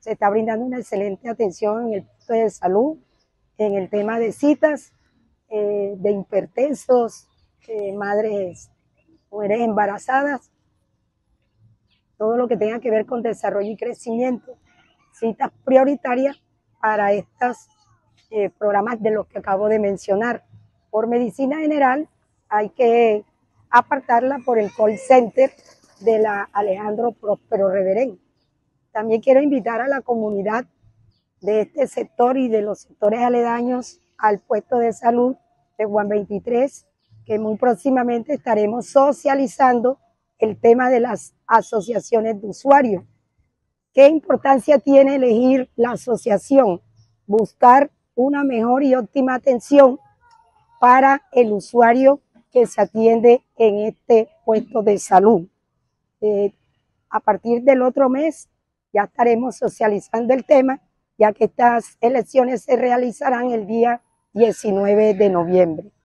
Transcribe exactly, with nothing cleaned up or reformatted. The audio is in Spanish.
se está brindando una excelente atención en el punto de salud, en el tema de citas, eh, de hipertensos, eh, madres, mujeres embarazadas, todo lo que tenga que ver con desarrollo y crecimiento, citas prioritarias para estos eh, programas de los que acabo de mencionar. Por medicina general hay que apartarla por el call center de la Alejandro Próspero Reverén. También quiero invitar a la comunidad de este sector y de los sectores aledaños al puesto de salud de Juan veintitrés, que muy próximamente estaremos socializando el tema de las asociaciones de usuarios. ¿Qué importancia tiene elegir la asociación? Buscar una mejor y óptima atención para el usuario que se atiende en este puesto de salud. Eh, a partir del otro mes ya estaremos socializando el tema, ya que estas elecciones se realizarán el día diecinueve de noviembre.